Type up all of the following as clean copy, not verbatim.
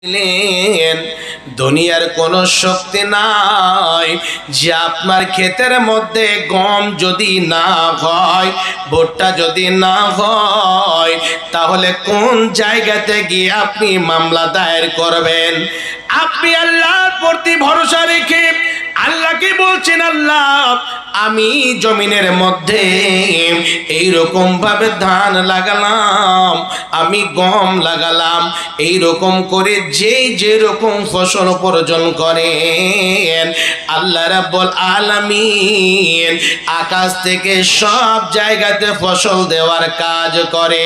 দুনিয়ার কোনো শক্তি নাই যে আপনার ক্ষেতের মধ্যে গম যদি না হয়, ভুট্টা যদি না হয়, তাহলে কোন জায়গাতে গিয়ে আপনি মামলা দায়ের করবেন? আপনি আল্লাহর প্রতি ভরসা রেখে আল্লাহকে বলছেন, আল্লাহ আমি জমিনের মধ্যে এইরকম ভাবে ধান লাগালাম, আমি গম লাগালাম, এইরকম করে যে রকম ফসল উপার্জন করেন আল্লাহ রাব্বুল আলামিন আকাশ থেকে সব জায়গাতে ফসল দেওয়ার কাজ করে।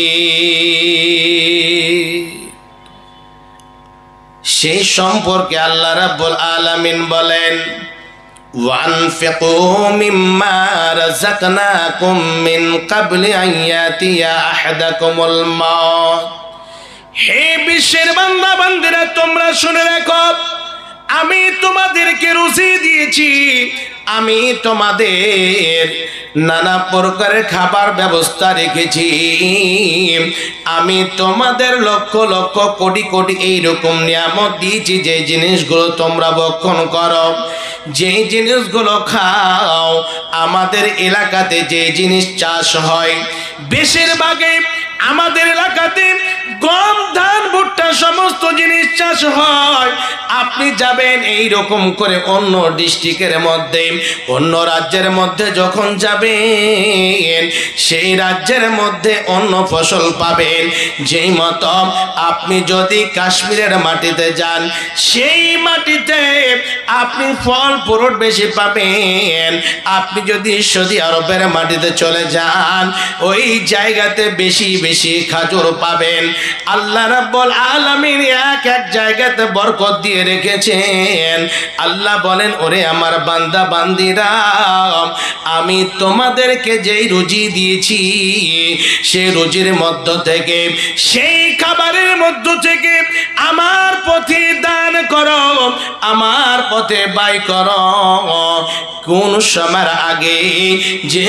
সেই সম্পর্কে আল্লাহ রাব্বুল আলামিন বলেন, وَأَنْفِقُوا مِمَّا رَزَقْنَاكُمْ مِنْ قَبْلِ أَنْ يَأْتِيَ أَحَدَكُمُ الْمَوْتُ। হে বিশ্বের বান্দা বান্দীরা, তোমরা শুনে রাখো, আমি তোমাদেরকে রুজি দিয়েছি, আমি তোমাদের নানা প্রকারের খাবার ব্যবস্থা রেখেছি, আমি তোমাদের লক্ষ লক্ষ কোটি কোটি এইরকম নিয়ামত দিয়েছি, যে জিনিসগুলো তোমরা ভক্ষণ করো, যে জিনিসগুলো খাও। আমাদের এলাকাতে যে জিনিস চাষ হয়, বেশিরভাগই আমাদের এলাকাতে গম, ধান, ভুট্টা সমস্ত জিনিস চাষ হয়। আপনি যাবেন এই রকম করে অন্য ডিস্ট্রিক্টের মধ্যে, অন্য রাজ্যের মধ্যে যখন যাবেন, সেই রাজ্যের মধ্যে অন্য ফসল পাবেন। যেই মতো আপনি যদি কাশ্মীরের মাটিতে যান, সেই মাটিতে আপনি ফল ফ্রুট বেশি পাবেন। আপনি যদি সৌদি আরবের মাটিতে চলে যান, ওই জায়গাতে বেশি বেশি খাজুর পাবেন। আল্লাহ রাব্বুল আলামিন এক এক জায়গাতে বরকত দিয়ে রেখেছেন। আল্লাহ বলেন, ওরে আমার বান্দা বান্দিরা, আমি তোমাদেরকে যেই রুজি দিয়েছি, সেই রুজির মধ্য থেকে, সেই খাবারের মধ্য থেকে আমার পথে দান করো, আমার পথে ব্যয় করো। কোন সময়ের আগে, যে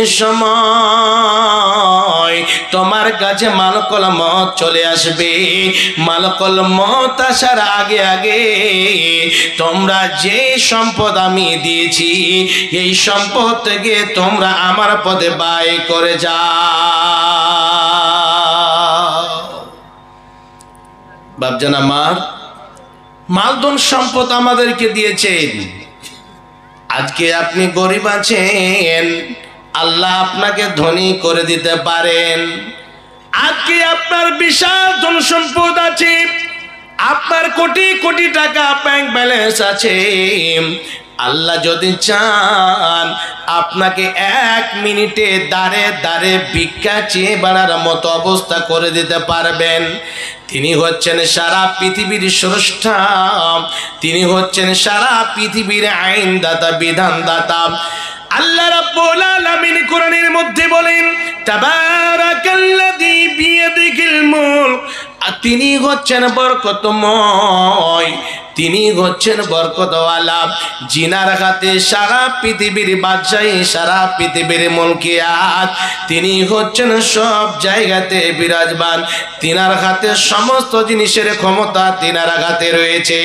সময় তোমার কাছে মালাকুল মউত চলে আসবে, মালাকুল মউত আসার আগে আগে তোমরা যে সম্পদ আমি দিয়েছি, এই সম্পদ থেকে তোমরা আমার পথে ব্যয় করে যাও। বাপজান আমার, মালধন সম্পদ আমাদেরকে দিয়েছেন। আজকে আপনি গরিব আছেন, আল্লাহ আপনাকে ধনী করে দিতে পারেন। আজকে আপনার বিশাল ধন সম্পদ আছে, আপনার কোটি কোটি টাকা ব্যাংক ব্যালেন্স আছে। আল্লাহ যদি চান, আপনাকে এক মিনিটে দাঁড়ে দাঁড়ে ভিক্ষা চেয়ে বেড়ার মতো অবস্থা করে দিতে পারবেন। তিনি হচ্ছেন সারা পৃথিবীর স্রষ্টা, তিনি হচ্ছেন সারা পৃথিবীর আইনদাতা, বিধানদাতা। আল্লাহ রাব্বুল আলামিন কোরআনের মধ্যে বলেন, তাবারাকাল্লাযী বিয়াদিহিল মুলক। তিনি হচ্ছেন বরকতময়, তিনি হচ্ছেন বরকতওয়ালা, জিনার হাতে সারা পৃথিবীর বাদশাহী, সারা পৃথিবীর মুলকিয়াত। তিনি হচ্ছেন সব জায়গাতে বিরাজমান, তিনার হাতে সমস্ত জিনিসের ক্ষমতা তিনার হাতে রয়েছে।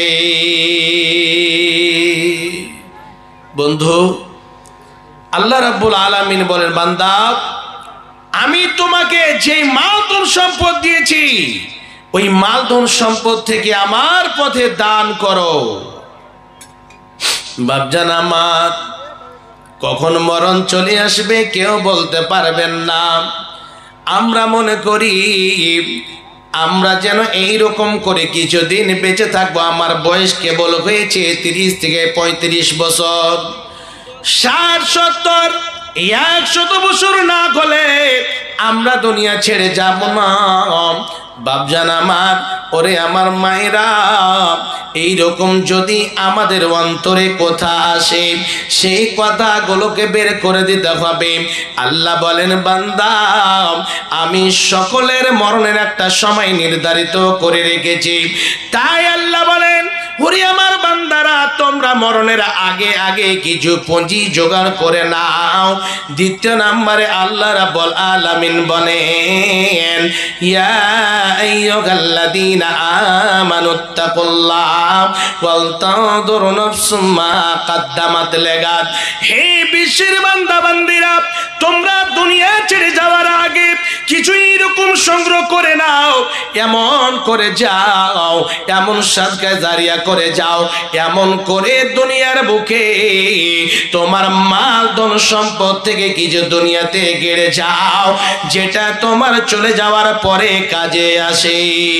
বন্ধু, আল্লাহ রাব্বুল আলামিন বলেন, বান্দা আমি তোমাকে যে মালধন সম্পদ দিয়েছি, ওই মালধন সম্পদ থেকে আমার পথে দান করো। বাপজান আমার, কখন মরণ চলে আসবে কেউ বলতে পারবেন না। আমরা মনে করি আমরা যেন এইরকম করে কিছুদিন বেঁচে থাকবো। আমার বয়স কেবল হয়েছে 30 থেকে 35 বছর। 60, 70, 100 বছর না হলে আমরা দুনিয়া ছেড়ে যাব না। বাপজান আমার, ওরে আমার মায়েরা, এইরকম যদি আমাদের অন্তরে কথা আসে, সেই কথাগুলোকে বের করে দিতে হবে। আল্লাহ বলেন, বান্দা আমি সকলের মরণের একটা সময় নির্ধারিত করে রেখেছি। তাই আল্লাহ বলেন, ওরে আমার বান্দারা, তোমরা মরণের আগে আগে কিছু পুঁজি জোগাড় করে নাও। দ্বিতীয় নম্বরে আল্লাহ রাব্বুল আলামিন বলেন, ইয়া আইয়ুহাল্লাযীনা আমানুত্তাকুল্লাহ ওয়াল তানজুর নাফসুম মা কাদ্দামাত লিগাদ। হে বিশ্বের বান্দা বান্দিরা, তোমরা দুনিয়া ছেড়ে যাওয়ার আগে কিছু এরকম সংগ্রহ করে নাও, এমন করে যাও, এমন সাদকা জারিয়া করে যাও, এমন করে দুনিয়ার বুকে তোমার মাল ধন সম্পদ থেকে কিছু দুনিয়াতে গেড়ে যাও, যেটা তোমার চলে যাওয়ার পরে কাজে আসে।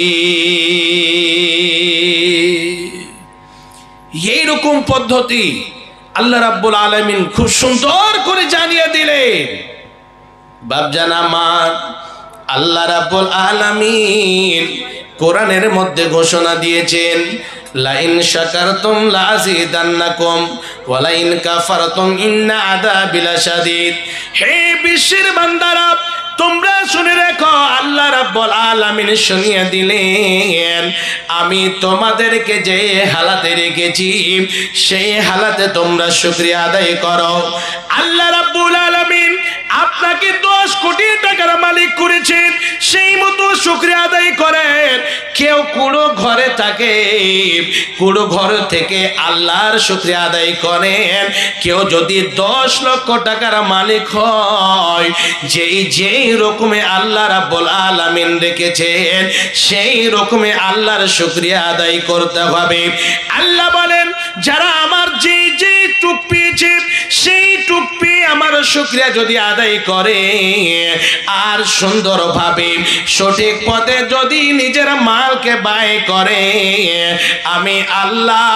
এইরকম পদ্ধতি আল্লাহ রাব্বুল আলামিন খুব সুন্দর করে জানিয়ে দিলেন। বাপজান আমার, আল্লাহ রাব্বুল আলামিন কোরআনের মধ্যে ঘোষণা দিয়েছেন, লাইন শাকারতুম লাযিদান্নাকুম ওয়া লাইন কাফারতুম ইন্না আযাবি লাশাদীদ। হে বিশ্বের বান্দারা, তোমরা শুনে রাখো, আল্লাহ রাব্বুল আলামিন শুনিয়ে দিলেন, আমি তোমাদেরকে যে হালাতে রেখেছি সেই হালাতে তোমরা শুকরিয়া আদায় করো। আল্লাহ রাব্বুল আলামিন আপনাকে 10 কোটি টাকার মালিক করেছেন, সেই মতো শুকরিয়া আদায় করেন। কেউ কুড়ো ঘরে থাকে, কুড়ো ঘর থেকে আল্লাহর শুকরিয়া আদায় করেন। কেউ যদি 10 লক্ষ টাকার মালিক হয়, যেই রকমে আল্লাহ রাব্বুল আলামিন রেখেছেন সেই রকমে আল্লাহর শুকরিয়া আদায় করতে হবে। আল্লাহ বলেন, যারা আমার যে টুক পেয়েছে সেই টুক পেয়ে আমার শুকরিয়া যদি আদায় করে আর সুন্দরভাবে সঠিক পথে যদি নিজের মালকে ব্যয় করে, আমি আল্লাহ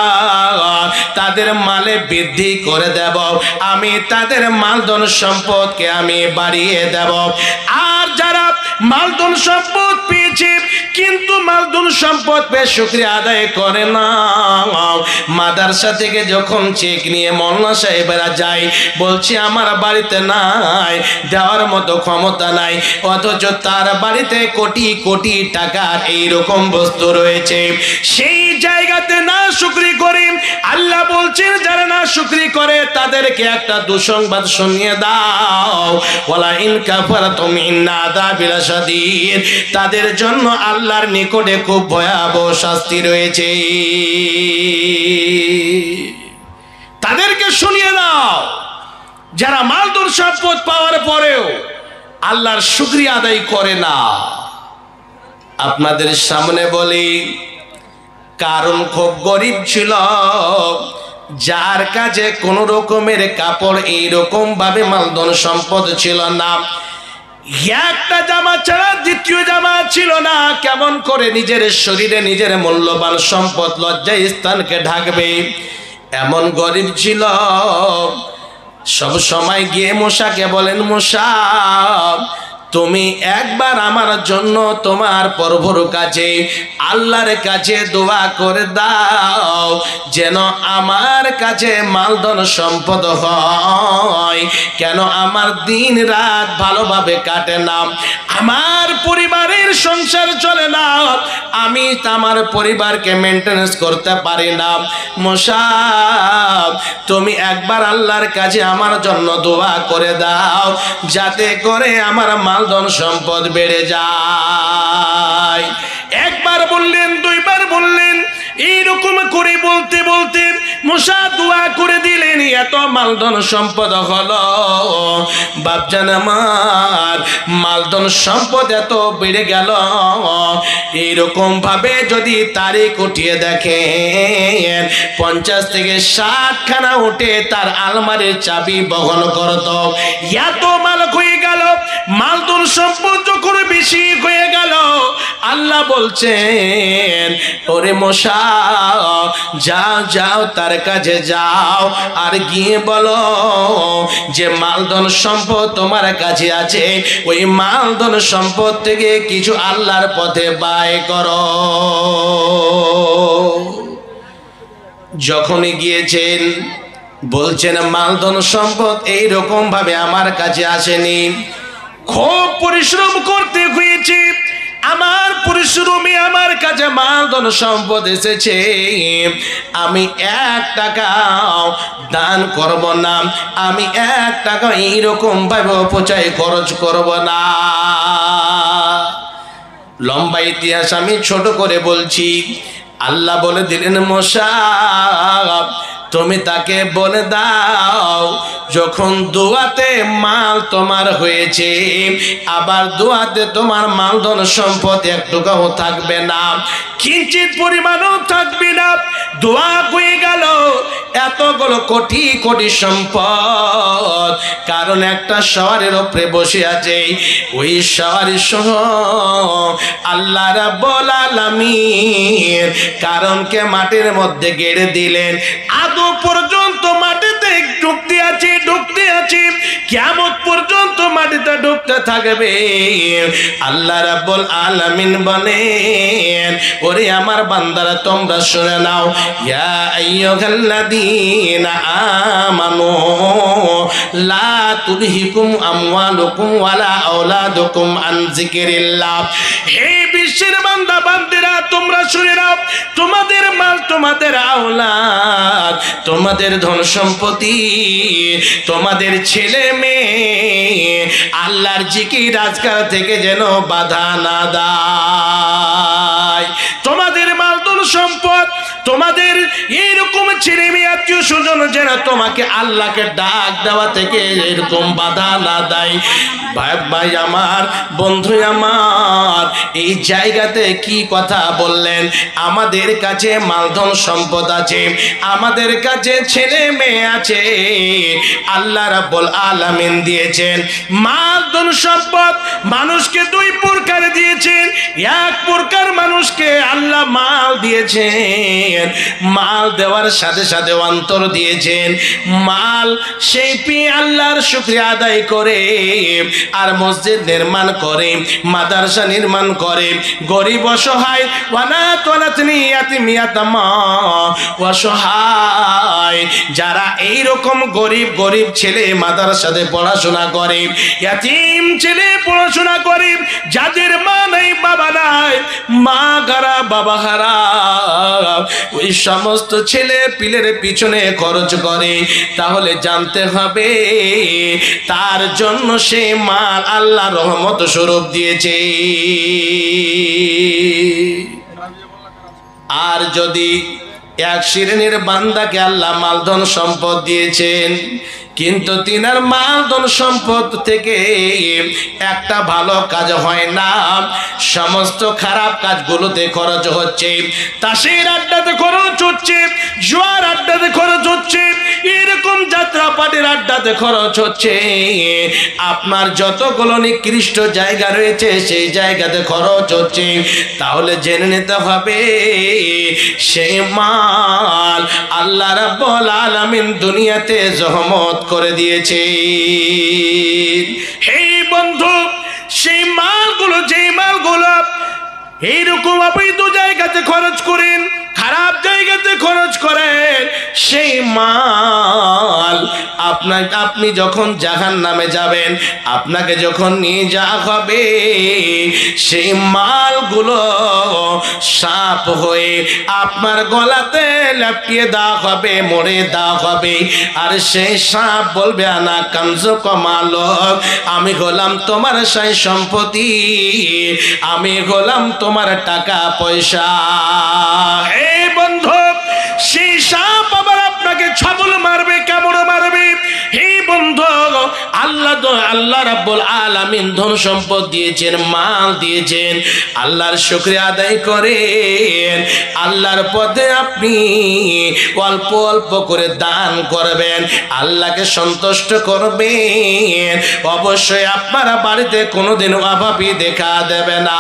তাদের মালে বৃদ্ধি করে দেব, আমি তাদের মালধন সম্পদকে আমি বাড়িয়ে দেব। আর যারা মালধন সম্পদ পেয়েছে কিন্তু মালধন সম্পদ পেয়ে শুকরিয়া আদায় করে না, মাদ্রাসা থেকে যখন চেক নিয়ে মোল্লা সাহেবেরা যায়, বলছে আমার বাড়িতে নাই, দেওয়ার মতো ক্ষমতা নাই, অথচ তার বাড়িতে কোটি কোটি টাকার এইরকম বস্তু রয়েছে। সেই জায়গাতে না শুকরি করে আল্লাহ বলছেন, যারা না শুকরি করে তাদেরকে একটা দুঃসংবাদ শুনিয়ে দাও, ওয়ালা ইন কাফারতুম ইন্না আযাবি লাশাদীদ। তাদের জন্য আল্লাহর নিকটে খুব ভয়াবহ শাস্তি রয়েছে। তাদেরকে শুনিয়ে দাও যারা মালধন সম্পদ পাওয়ার পরেও আল্লাহর শুকরিয়া আদায় করে না। আপনাদের সামনে বলি, কারণ খুব গরিব ছিল, যার কাছে কোন রকমের কাপড় এইরকম ভাবে মালধন সম্পদ ছিল না, একটা জামা ছাড়া দ্বিতীয় জামা ছিল না, কেমন করে নিজের শরীরে নিজের মূল্যবান সম্পদ লজ্জা স্থানকে ঢাকবে, এমন গরিব ছিল। সব সময় গিয়ে মশাকে বলেন, মশা তুমি একবার আমার জন্য তোমার প্রভুর কাছে আল্লাহর কাছে দোয়া করে দাও, যেন আমার কাছে মালধন সম্পদ হয়। কেন আমার দিন রাত ভালোভাবে কাটে না, আমার পরিবারের সংসার চলে না, আমি আমার পরিবারকে মেনটেনেন্স করতে পারি না। মশা তুমি একবার আল্লাহর কাছে আমার জন্য দোয়া করে দাও, যাতে করে আমার মালধন সম্পদ বেড়ে যায়। একবার বললেন, দুইবার বললেন, এইরকম করে বলতে বলতে মশা দোয়া করে দিলেন, এত মালধন সম্পদ হলো। বাপজান আমার, মালধন সম্পদ এত বেড়ে গেল, এইরকম ভাবে যদি তারিখ উঠিয়ে দেখেন 50 থেকে 60 খানা উঠে তার আলমারির চাবি বহন করত। এত মাল হয়ে গেল, মালধন সম্পদ যখন বেশি হয়ে গেল, আল্লাহ বলছেন, ওরে মশা যাও যাও তার কাছে যাও, আর গিয়ে বলো যে মালধন সম্পদ তোমার কাছে আছে, ওই মালধন সম্পদ থেকে কিছু আল্লাহর পথে ব্যয় করো। যখনই গিয়েছেন বলছেন মালধন সম্পদ এইরকম ভাবে আমার কাছে আসেনি, খুব পরিশ্রম করতে হয়েছে, আমার পরিশ্রমী আমার কাছে মাল ধন সম্পদ এসেছে, আমি 1 টাকাও দান করব না, আমি 1 টাকা এইরকম ভাবে অপচয় খরচ করব না। লম্বা ইতিহাস আমি ছোট করে বলছি। আল্লাহ বলে দিলেন, মুসা তুমি তাকে বলে দাও, যখন দোয়াতে মাল তোমার হয়েছে, আবার দোয়াতে তোমার মাল ধন সম্পদ একটুকাও থাকবে না, কিঞ্চিত পরিমাণও থাকবে না। দোয়া হয়ে গেল এতগুলো কোটি কোটি সম্পদ, কারণ একটা সওয়ারের উপরে বসে আছে, ওই সওয়ারি সহ আল্লাহ রাব্বুল আলামিন কারণকে মাটির মধ্যে গেড়ে দিলেন, আদৌ পর্যন্ত মাটিতে ঢুকতে আছে, কিয়ামত পর্যন্ত মাটিতে ঢুকতে থাকবে। আল্লাহ রাব্বুল আলামিন বলেন, ওরে আমার বান্দারা তোমরা শুনে নাও, ইয়া আইয়ুহাল্লাযীনা আমানু লা তুলহিকুম আমওয়ালুকুম ওয়ালা আওলাদুকুম আন যিকিরিল্লাহ। হে বিশ্বের বান্দা বান্দিরা তোমরা শুনে নাও, তোমাদের মাল, তোমাদের আওলাদ, তোমাদের ধন সম্পত্তি, তোমাদের ছেলে মেয়ে আল্লাহর জিকির আজকাল থেকে যেন বাধা না দেয়। তোমাদের মাল ধন সম্পদ, তোমাদের এইরকম ছেলে মেয়ে আত্মীয় স্বজন যেন তোমাকে আল্লাহকে ডাক দেওয়া থেকে এরকম বাধা না দেয়। ভাই আমার, বন্ধু আমার, এই জায়গাতে কি কথা বললেন? আমাদের কাছে মালধন সম্পদ আছে, আমাদের কাছে ছেলে মেয়ে আছে, আল্লাহ রাব্বুল আলামিন দিয়েছেন মালধন সম্পদ। মানুষকে 2 প্রকার দিয়েছেন। এক প্রকার মানুষকে আল্লাহ মাল দিয়েছেন, মাল দেওয়ার সাথে সাথে অন্তর দিয়েছেন। মাল সেই পেয়ে আল্লাহর শুকরিয়া আদায় করে আর মসজিদ নির্মাণ করে, মাদ্রাসা নির্মাণ করে, গরিব অসহায় অসহায় যারা এইরকম গরিব গরিব ছেলে মাদ্রাসাতে পড়াশোনা করে, ইয়াতিম ছেলে পড়াশোনা করে, যাদের মা নাই বাবা নাই, মা হারা বাবা হারা, ওই সমস্ত ছেলে পিলের পিছনে খরচ করে, তাহলে জানতে হবে তার জন্য সে মাল আল্লাহ রহমত স্বরূপ দিয়েছে। আর যদি এক শ্রেণীর বান্দাকে আল্লাহ মালধন সম্পদ দিয়েছেন, কিন্তু তিনার মালধন সম্পদ থেকে একটা ভালো কাজ হয় না, সমস্ত খারাপ কাজগুলোতে খরচ হচ্ছে, তাসের আড্ডাতে খরচ হচ্ছে, জুয়ার আড্ডাতে খরচ হচ্ছে, এরকম যাত্রা পাটির আড্ডাতে খরচ হচ্ছে, আপনার যতগুলো নিকৃষ্ট জায়গা রয়েছে সেই জায়গাতে খরচ হচ্ছে। তাহলে জেনে নিতে হবে সেই মাল আল্লাহ রাব্বুল আলামিন দুনিয়াতে রহমত করে দিয়েছে। হে বন্ধু, সেই মালগুলো, যেই মালগুলো এইরকম অবৈধ জায়গাতে খরচ করেন, খারাপ জায়গাতে খরচ করেন, সেই মাল আপনি যখন জাহান্নামে যাবেন, আপনাকে যখন নিয়ে যাওয়া হবে, সেই মালগুলো সাপ হয়ে আপনার গলাতে লাফিয়ে দেওয়া হবে, মরে দেওয়া হবে। আর সেই সাপ বলবে, আনা কানজু কমালক, আমি হলাম তোমার সাই সম্পত্তি, আমি হলাম তোমার টাকা পয়সা। এই বন্ধু, সেই সাপ আবার আপনাকে ছাগল মারবে, কামড় মারবে। হে বন্ধু, আল্লাহ রাব্বুল আলামিন ধন সম্পদ দিয়েছেন, মাল দিয়েছেন, আল্লাহর শুকরিয়া আদায় করেন। আল্লাহর পথে আপনি অল্প অল্প করে দান করবেন, আল্লাহকে সন্তুষ্ট করবেন, অবশ্যই আপনার বাড়িতে কোনোদিন অভাবী দেখা দেবে না।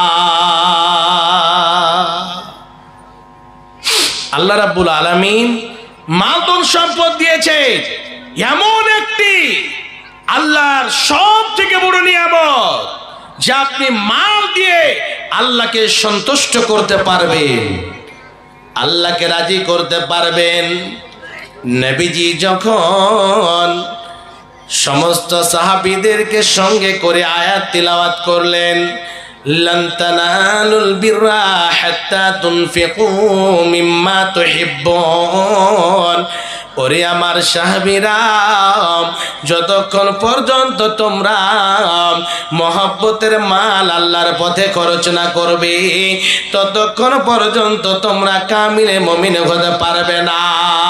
আল্লাহ রাব্বুল আলামিন মালধন সম্পদ দিয়েছে, এমন একটি আল্লাহর সব থেকে বড় নিয়ামত, যা আপনি মাল দিয়ে আল্লাহকে সন্তুষ্ট করতে পারবেন, আল্লাহকে রাজি করতে পারবেন। নবীজি যখন সমস্ত সাহাবীদেরকে সঙ্গে করে আয়াত তিলাওয়াত করলেন, লান তানালুল বিররা হাত্তা তুনফিকু মিম্মা তুহিব্বুন। ওরে আমার সাহাবীরা, যতক্ষণ পর্যন্ত তোমরা মহব্বতের মাল আল্লাহর পথে খরচ না করবে, ততক্ষণ পর্যন্ত তোমরা কামিলে মুমিন হতে পারবে না।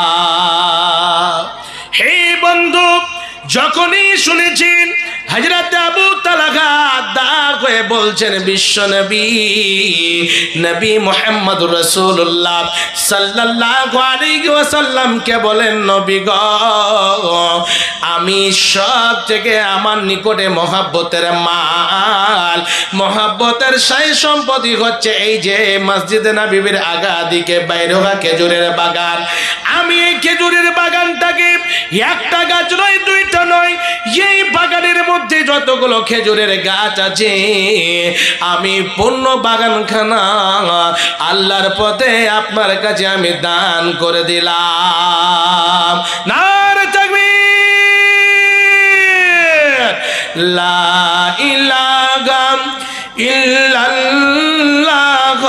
হে বন্ধু, যখনই শুনেছেন হযরত আবু তালহা দাগ হয়ে বলছেন বিশ্ব নবী নবী মুহাম্মদুর রাসূলুল্লাহ সাল্লাল্লাহু আলাইহি ওয়াসাল্লাম কে বলেন, নবী গো, আমি সব থেকে আমার নিকটে মহব্বতের মাল, মহব্বতের সাই সম্পত্তি হচ্ছে এই যে মসজিদে নববীর আগা দিকে বাইরে হওয়া খেজুরের বাগান। আমি এই খেজুরের বাগানটাকে একটা গাছ নয়, দুইটা নয়, এই বাগানের মধ্যে যতগুলো খেজুরের গাছ আছে, আমি পূর্ণ বাগানখানা আল্লাহর পথে আপনার কাছে আমি দান করে দিলাম। নারে তাকবীর, লা ইলাহা ইল্লাল্লাহ।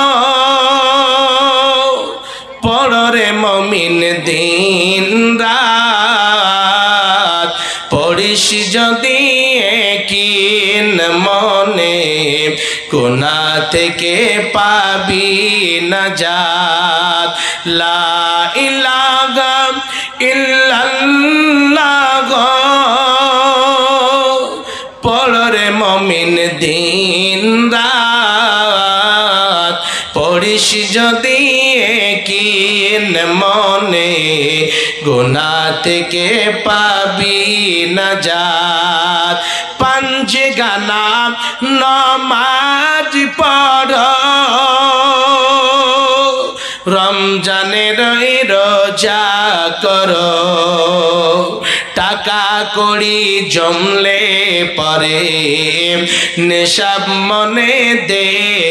পড়রে মুমিন দিন রাত, পড়িস যদি কিন মনে, গুনাহ থেকে পাবি নাজাত। লা ইলাহা ইল্লাল্লাহ। পড়রে মুমিন দিন রাত, পড়িস যদি কিন মনে, গুনাহ থেকে পাবি নাজাত। পাঞ্জে গানা নমাজ পড়, রমজানের রোজা করো, টাকা কড়ি জমলে পরে নেশাব মনে দে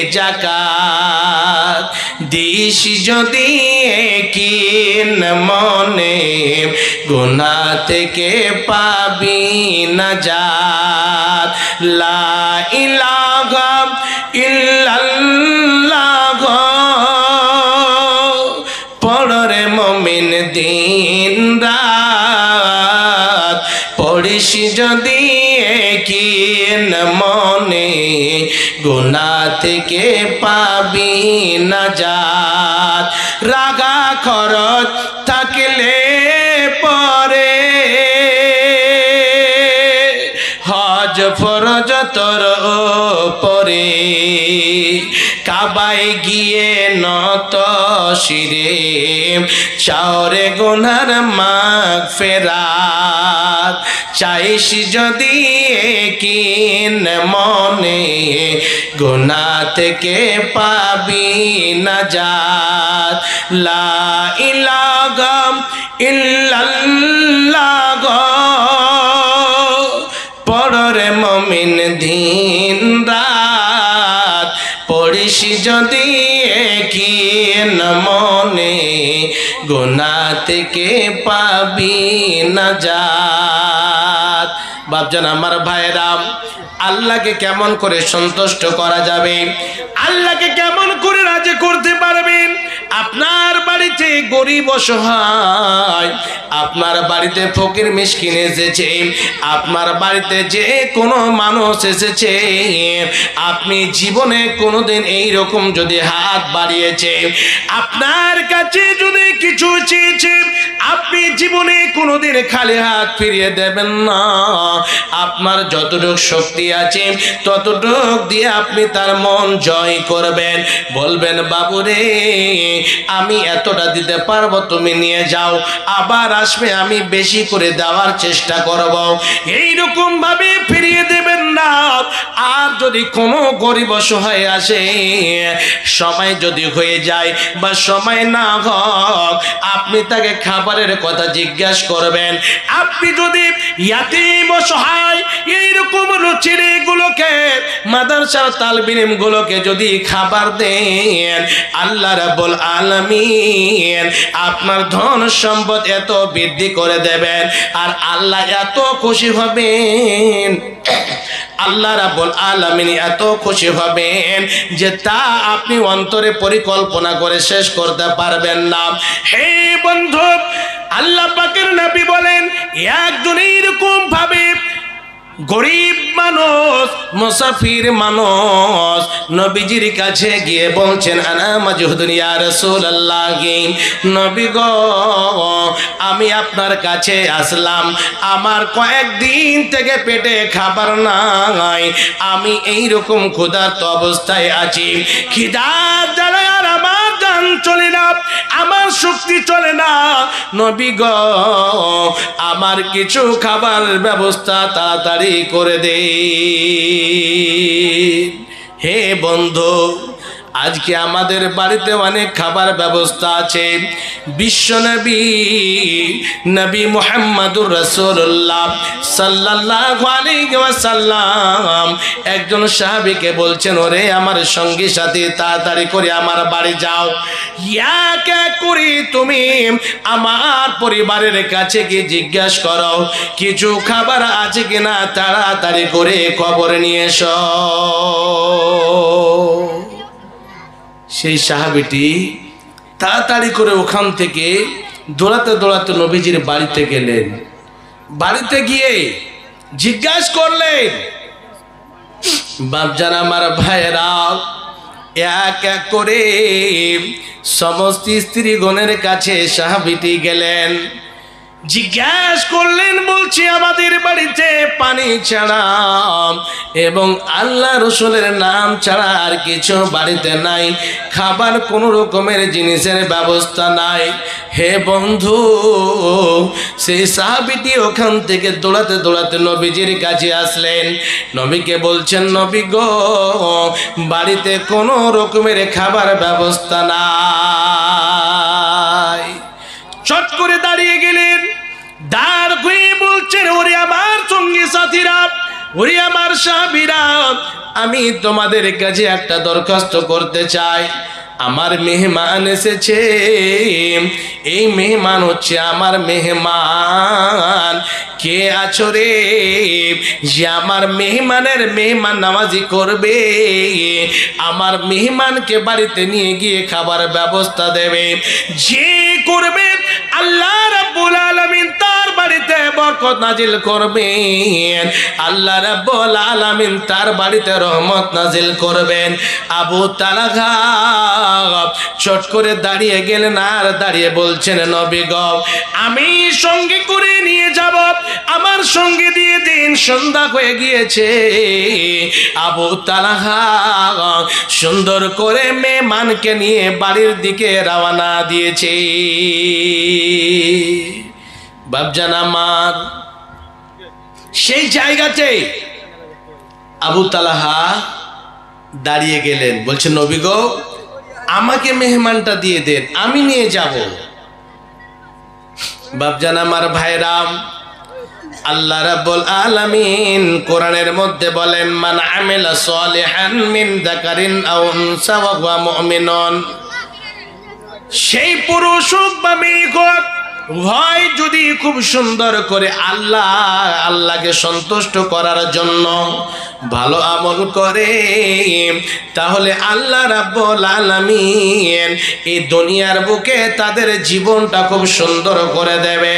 যাকাত। দিস যদি কিন মনে, গুনাহ থেকে পাবি নাজাত। লা ইলাহা ইল্লাল্লাহ। পড়রে মুমিন দিন রাত, পড়িস যদি কিন মনে, গুনাহ থেকে পাবি নাজাত। রাগা খরচ থাকলে পরে, হজ ফরজ তোর পরে, কাবায় গিয়ে নত শিরে চাওরে গুনার মাগফিরাত। চাইস যদি কিন মনে, গুনাহ থেকে পাবি নাজাত। লা ইলাহা ইল্লাল্লাহ। পড়রে মুমিন দিন রাত, পড়িস যদি কিন মনে, গুনাহ থেকে পাবি নাজাত। বাপজান আমার ভাইরাম, আল্লাহকে কেমন করে সন্তুষ্ট করা যাবে, আল্লাহকে কেমন করে রাজি করতে পারবেন? আপনার বাড়িতে গরিব অসহায়, আপনার বাড়িতে ফকির মিসকিন এসেছে, আপনার বাড়িতে যে কোনো মানুষ এসেছে, আপনি জীবনে কোনোদিন এইরকম যদি হাত বাড়িয়েছে, আপনার কাছে যদি কিছু চেয়েছে, আপনি জীবনে কোনোদিন খালি হাত ফিরিয়ে দেবেন না। আপনার যতটুকু শক্তি আছে ততটুক দিয়ে আপনি তার মন জয় করবেন। বলবেন, বাবুরে আমি এতটা দিতে পারবো, তুমি নিয়ে যাও, আবার আসবে আমি বেশি করে দেওয়ার চেষ্টা করব। এইরকম ভাবে ফিরিয়ে দেবেন না। আর যদি কোনো গরিব অসহায় আসে, সময় যদি হয়ে যায় বা সময় না হোক, আপনি তাকে খাবারের কথা জিজ্ঞাসা করবেন। আপনি যদি ইয়াতীম অসহায় এইরকম ছেলেগুলোকে, মাদ্রাসার তালবিম গুলোকে যদি খাবার দেন, আল্লাহ রাব্বুল আলামিন আপনার ধন সম্পদ এত বৃদ্ধি করে দেবেন, আর আল্লাহ এত খুশি হবেন, আল্লাহ রাব্বুল আলামিন এত খুশি হবেন যে তা আপনি অন্তরে পরিকল্পনা করে শেষ করতে পারবেন না। হে বন্ধু, আল্লাহ পাকের নবী বলেন একজন এরকম ভাবে গরিব মানুষ, মুসাফির মানুষ নবীজির কাছে গিয়ে বলছেন আনা মাজহুদুন ইয়া রাসূলুল্লাহ, নবী গো আমি আপনার কাছে আসলাম, আমার কয়েকদিন থেকে পেটে খাবার নাই, আমি এই রকম ক্ষুধার্ত অবস্থায় আছি, খিদার জ্বালায় আর আমার জান চলে না, আমার শক্তি চলে না, নবী গো আমার কিছু খাবার ব্যবস্থা তাড়াতাড়ি করে দে। হে বন্ধু, আজকে আমাদের বাড়িতে অনেক খাবার ব্যবস্থা আছে। বিশ্বনবী নবী মুহাম্মদুর রাসূলুল্লাহ সাল্লাল্লাহু আলাইহি ওয়াসাল্লাম একজন সাহাবীকে বলছেন, ওরে আমার সঙ্গী সাথী তাড়াতাড়ি করে আমার বাড়ি যাও, এক এক করে তুমি আমার পরিবারের কাছে গিয়ে জিজ্ঞাসা করো কিছু খাবার আছে কিনা, তাড়াতাড়ি করে খবর নিয়ে এসো। সেই সাহাবীটি তাড়াতাড়ি করে ওখান থেকে দৌড়াতে দৌড়াতে নবীজির বাড়িতে গেলেন। বাড়িতে গিয়ে জিজ্ঞাসা করলেন, বাপজান আমার ভাইয়েরা, এক এক করে সমস্ত স্ত্রীগণের কাছে সাহাবীটি গেলেন, জিজ্ঞাসা করলেন, বলছি আমাদের বাড়িতে পানি ছাড়া এবং আল্লাহ রসুলের নাম ছাড়া আর কিছু বাড়িতে নাই, খাবার কোনো রকমের জিনিসের ব্যবস্থা নাই। হে বন্ধু, সেই সাহাবীটি ওখান থেকে দৌড়াতে দৌড়াতে নবীজির কাছে আসলেন, নবীকে বলছেন, নবী গো বাড়িতে কোনো রকমের খাবার ব্যবস্থা নাই। চট করে দাঁড়িয়ে গেলেন, দাঁড় হয়ে বলছেন, ওরে আমার সঙ্গী সাথীরা, ওরে আমার সাহাবীরা, আমি তোমাদের কাছে একটা দরখাস্ত করতে চাই। আমার মেহমান এসেছে, এই মেহমান হচ্ছে আমার মেহমান, কে আছো রে যে আমার মেহমানের মেহমান নামাজি করবে, আমার মেহমানকে বাড়িতে নিয়ে গিয়ে খাবার ব্যবস্থা দেবে, যে করবে আল্লাহ রাব্বুল আলামিন তার বাড়িতে বরকত নাজিল করবেন, আল্লাহ রাব্বুল আলামিন তার বাড়িতে রহমত নাজিল করবেন। আবু তালহা চট করে দাঁড়িয়ে গেলেন, আর দাঁড়িয়ে বলছেন, নবী গো আমি সঙ্গে করে নিয়ে যাব, আমার সঙ্গে দিয়ে দিন, সন্ধ্যা হয়ে গিয়েছে। আবু তালহা সুন্দর করে মেহমানকে নিয়ে বাড়ির দিকে রওনা দিয়েছে। বাপজান আমার, সেই জায়গাতে আবু তালহা দাঁড়িয়ে গেলেন, বলছেন, নবী গো আমাকে মেহমানটা দিয়ে দেন, আমি নিয়ে যাব। বাপজান আমার ভাইরাম, আল্লাহ রাব্বুল আলামিন কোরআনের মধ্যে বলেন, মান আমিলা সালিহান মিন যাকারিন আও উনসা ওয়া হুয়া মুমিনুন, সেই পুরুষ হোক বা মেয়ে হোক, হয় যদি খুব সুন্দর করে আল্লাহকে সন্তুষ্ট করার জন্য ভালো আমল করে, তাহলে আল্লাহ রাব্বুল আলামিন এই দুনিয়ার বুকে তাদের জীবনটা খুব সুন্দর করে দেবে।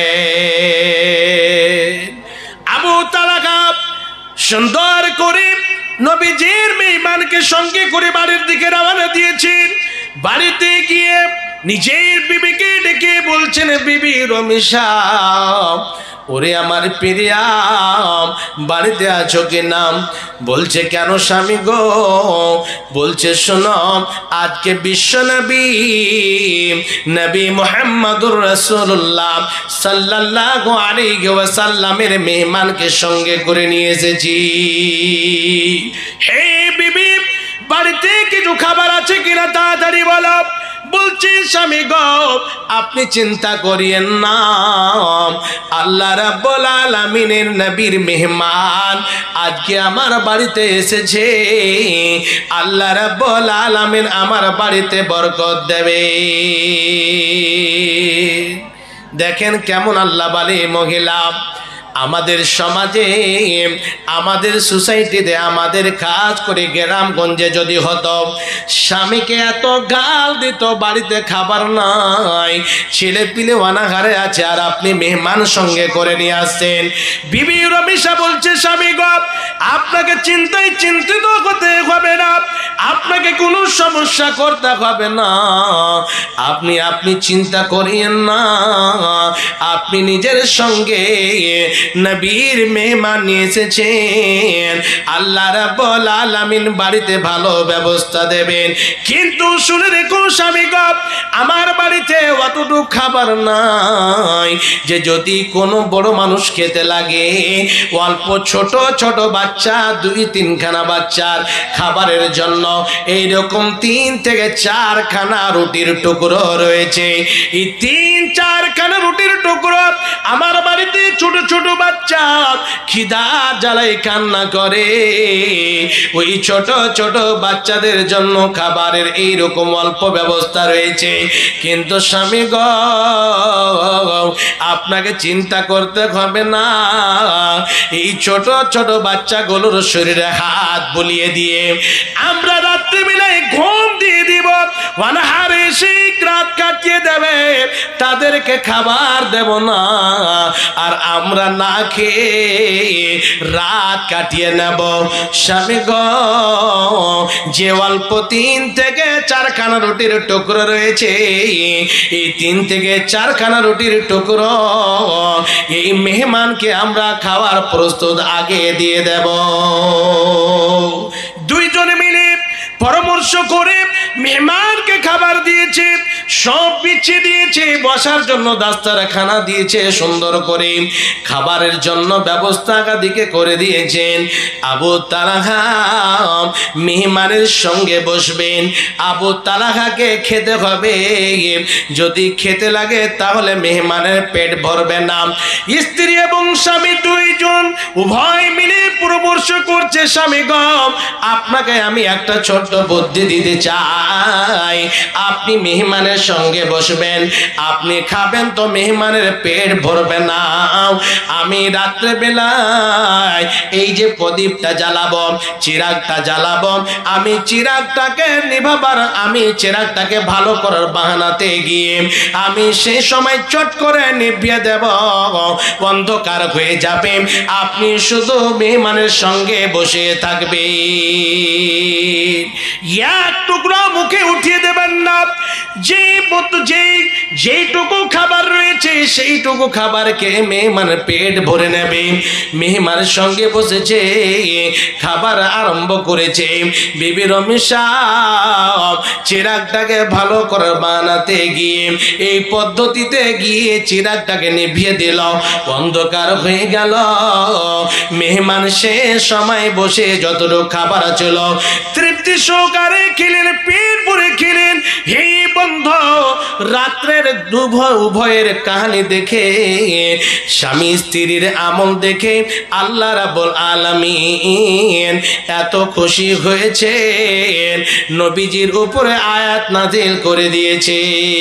আবু তালহা সুন্দর করে নবীজির মেহমানকে সঙ্গে করে বাড়ির দিকে রওনা দিয়েছেন। বাড়িতে গিয়ে নিজের বিবিকে ডেকে বলছেন, বিবি রমিশা, ওরে আমার প্রিয়া, বাড়িতে আছো কি না? বলছে, কেন স্বামী গো? বলছে, শোনো, আজকে বিশ্বনবী নবী মুহাম্মদুর রাসূলুল্লাহ সাল্লাল্লাহু আলাইহি ওয়াসাল্লামের মেহমানকে সঙ্গে করে নিয়ে এসেছি। হে বিবি, বাড়িতে কিছু খাবার আছে কিনা তাড়াতাড়ি বলো। বলছি, স্বামী গো আপনি চিন্তা করিয়েন না, আল্লাহ রাব্বুল আলামিনের নবীর মেহমান আজকে আমার বাড়িতে এসেছে, আল্লাহ রাব্বুল আলামিন আমার বাড়িতে বরকত দেবে। দেখেন কেমন আল্লাহ বলে মহিলা। আমাদের সমাজে, আমাদের সোসাইটিতে, আমাদের কাজ করে গ্রামগঞ্জে যদি হতো, স্বামীকে এত গাল দিত, বাড়িতে খাবার নাই, ছেলে পিলে অনাহারে আছে, আর আপনি মেহমান সঙ্গে করে নিয়ে আসছেন। বিবি রমিশা বলছে, স্বামী গো, আপনাকে চিন্তিত হতে হবে না, আপনাকে কোনো সমস্যা করতে হবে না, আপনি চিন্তা করিয়েন না, আপনি নিজের সঙ্গে নবীর মেহমান নিয়ে এসেছেন, আল্লাহ রাব্বুল আলামিন বাড়িতে ভালো ব্যবস্থা দেবেন। কিন্তু শুনে রেখো স্বামী গো, আমার বাড়িতে অতটুকু খাবার নাই যে যদি কোনো বড় মানুষ খেতে লাগে, অল্প ছোট ছোট বাচ্চা, 2-3 খানা বাচ্চার খাবারের জন্য এইরকম 3 থেকে 4 খানা রুটির টুকরো রয়েছে। এই 3-4 খানা রুটির টুকরো আমার বাড়িতে ছোট ছোট বাচ্চা খিদা জ্বালায় কান্না করে, ওই ছোট ছোট বাচ্চাদের জন্য খাবারের এইরকম অল্প ব্যবস্থা রয়েছে। কিন্তু স্বামী গো, আপনাকে চিন্তা করতে হবে না, এই ছোট ছোট বাচ্চাগুলোর শরীরে হাত বুলিয়ে দিয়ে আমরা রাত্রিবেলায় ঘুম দিয়ে দিব, অনাহারে সেই রাত কাটিয়ে দেবে, তাদেরকে খাবার দেব না, আর আমরা না খেয়ে রাত কাটিয়ে নেব। স্বামী গো, যে অল্প 3 থেকে 4 খানা রুটির টুকরো রয়েছে, এই 3 থেকে 4 খানা রুটির টুকরো এই মেহমানকে আমরা খাওয়ার প্রস্তুত আগে দিয়ে দেব। 2 জনে মিলে পরামর্শ করে মেহমানকে খাবার দিয়েছে, সব বিছিয়ে দিয়েছে, বসার জন্য দাস্তারখানা দিয়েছে, সুন্দর করে খাবারের জন্য ব্যবস্থা দিকে করে দিয়েছেন। আবু তালহা মেহমানের সঙ্গে বসবেন, আবু তালহাকে খেতে হবে, যদি খেতে লাগে তাহলে মেহমানের পেট ভরবে না। স্ত্রী এবং স্বামী 2 জন উভয় মিলে পরামর্শ করছে, স্বামী গো, আপনাকে আমি একটা ছোট্ট বুদ্ধি দিতে চাই, আপনি মেহমানের সঙ্গে বসবেন, আপনি খাবেন তো মেহমানের পেট ভরবে না, আমি রাত্রে বেলায় এই যে প্রদীপটা জ্বালাবো, চিরাগটা জ্বালাবো, আমি চিরাগটাকে নিভাবার, আমি চিরাগটাকে ভালো করার বাহানাতে গিয়ে আমি সেই সময় চট করে নিভিয়ে দেব, অন্ধকার হয়ে যাবে, আপনি শুধু মেহমানের সঙ্গে বসে থাকবেন, এক টুকরা মুখে উঠিয়ে দেবেন না। যেইটুকু খাবার রয়েছে সেইটুকু খাবারকে মেহমানের পেট ভরে নেবে। মেহমানের সঙ্গে বসেছে, খাবার আরম্ভ করেছে, বিবি রমিশা চিরাগটাকে ভালো করে বানাতে গিয়ে এই পদ্ধতিতে গিয়ে চিরাগটাকে নিভিয়ে দিল, অন্ধকার হয়ে গেল। মেহমান সে সময় বসে যতটুকু খাবার ছিল তৃপ্তি সহকারে খেলেন, পেট ভরে খেলেন। হে বন্ধু, রাত্রের উভয়ের কাহিনী দেখে, স্বামী স্ত্রীর আমল দেখে আল্লাহ রাব্বুল আলামিন এত খুশি হয়েছেন, নবীজির উপরে আয়াত নাযিল করে দিয়েছে।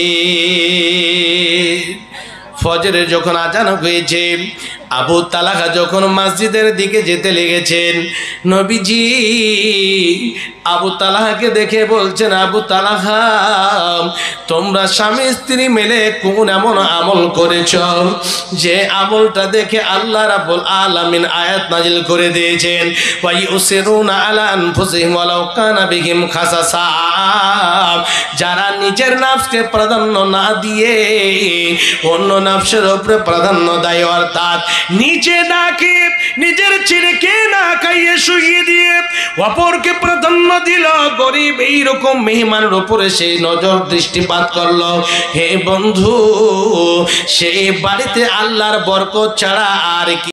ফজরের যখন আজান হয়েছে, আবু তালহা যখন মসজিদের দিকে যেতে লেগেছেন, নবীজি আবু তালহাকে দেখে বলছেন, আবু তালহা, তোমরা স্বামী স্ত্রী মিলে কোন এমন আমল করেছ যে আমলটা দেখে আল্লাহ রাব্বুল আলামিন আয়াত নাজিল করে দিয়েছেন, ওয়া ইউসিরুনা আলা আনফুসিহিম ওয়ালাউ কানা বিহিম খাসাসা, যারা নিজের নফসকে প্রাধান্য না দিয়ে অন্য নফসের উপরে প্রাধান্য দেয়, অর্থাৎ নিজে না খেয়ে নিজের ছেলেকে না খাইয়ে শুইয়ে দিয়ে অপরকে প্রাধান্য দিল, গরিব এইরকম মেহমানের উপরে সেই নজর দৃষ্টিপাত করলো, হে বন্ধু, সেই বাড়িতে আল্লাহর বরকত ছাড়া আর কি